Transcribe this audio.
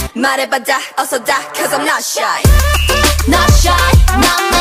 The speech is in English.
말해봐 다 어서 다 Cause I'm not shy Not shy, not